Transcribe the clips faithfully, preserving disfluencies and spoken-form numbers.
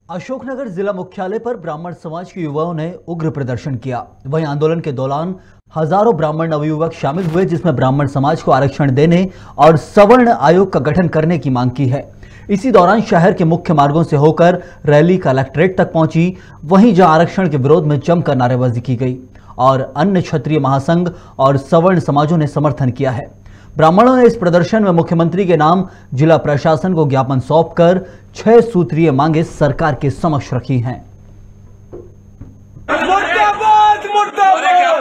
अशोकनगर जिला मुख्यालय पर ब्राह्मण समाज के युवाओं ने उग्र प्रदर्शन किया। वहीं आंदोलन के दौरान हजारों ब्राह्मण नवयुवक शामिल हुए, जिसमें ब्राह्मण समाज को आरक्षण देने और सवर्ण आयोग का गठन करने की मांग की है। इसी दौरान शहर के मुख्य मार्गों से होकर रैली कलेक्ट्रेट तक पहुंची। वहीं जहां आरक्षण के विरोध में जमकर नारेबाजी की गई और अन्य क्षत्रिय महासंघ और सवर्ण समाजों ने समर्थन किया है। ब्राह्मणों ने इस प्रदर्शन में मुख्यमंत्री के नाम जिला प्रशासन को ज्ञापन सौंपकर छह सूत्रीय मांगे सरकार के समक्ष रखी हैं। मुर्दाबाद, मुर्दाबाद।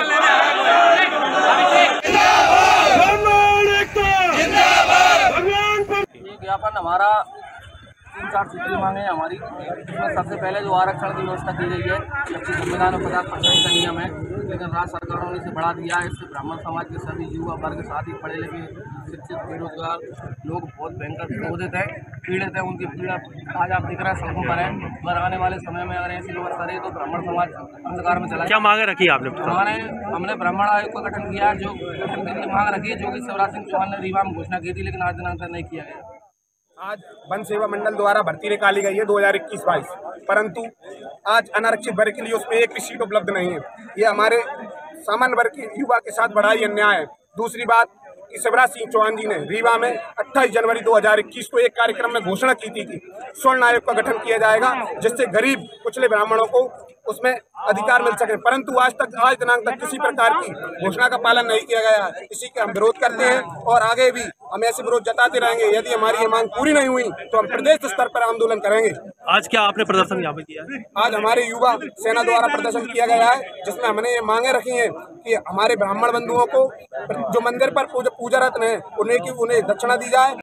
ये ज्ञापन हमारा तीन चार सूत्री मांगे हैं हमारी। इसमें सबसे पहले जो आरक्षण की व्यवस्था की गई है, जबकि संविधान में पचास परसेंट का नियम है, लेकिन राज्य सरकारों ने इसे बढ़ा दिया है। इससे ब्राह्मण समाज के सभी युवा वर्ग, साथ ही पढ़े लिखे शिक्षित बेरोजगार लोग बहुत भयंकर क्रोधित हैं, पीड़ित हैं। उनकी पीड़ा आज आप दिख रहे हैं सड़कों पर है। अगर आने वाले समय में अगर ऐसी व्यवस्था रही तो ब्राह्मण समाज अंधकार में चला। क्या मांगे रखी आपने? हमारे हमने ब्राह्मण आयोग का गठन किया, जो गठन के लिए मांग रखी है, जो कि शिवराज सिंह चौहान ने रीवा में घोषणा की थी, लेकिन आज दिनांक तक नहीं किया गया। आज वन सेवा मंडल द्वारा भर्ती निकाली गई है दो हज़ार इक्कीस बाईस, परंतु आज अनारक्षित वर्ग के लिए उसमें एक भी सीट उपलब्ध नहीं है। ये हमारे सामान्य वर्ग के युवा के साथ बड़ा ही अन्याय है। दूसरी बात कि शिवराज सिंह चौहान जी ने रीवा में अट्ठाईस जनवरी दो हज़ार इक्कीस को एक कार्यक्रम में घोषणा की थी कि स्वर्ण आयोग का गठन किया जाएगा, जिससे गरीब कुचले ब्राह्मणों को उसमें अधिकार मिल सके, परंतु आज तक आज दिनांक तक किसी प्रकार की घोषणा का पालन नहीं किया गया है। इसी के हम विरोध करते हैं और आगे भी हम ऐसे विरोध जताते रहेंगे। यदि हमारी ये मांग पूरी नहीं हुई तो हम प्रदेश स्तर पर आंदोलन करेंगे। आज क्या आपने प्रदर्शन यहाँ पे किया है? आज हमारे युवा सेना द्वारा प्रदर्शन किया गया है, जिसमें हमने ये मांगे रखी हैं कि हमारे ब्राह्मण बंधुओं को जो मंदिर पर पूजा रत्न है उन्हें की उन्हें दक्षिणा दी जाए।